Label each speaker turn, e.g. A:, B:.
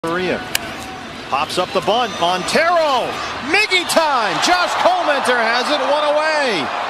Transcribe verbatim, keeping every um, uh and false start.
A: Maria pops up the bunt. Montero, Miggy time. Josh Collmenter has it one away.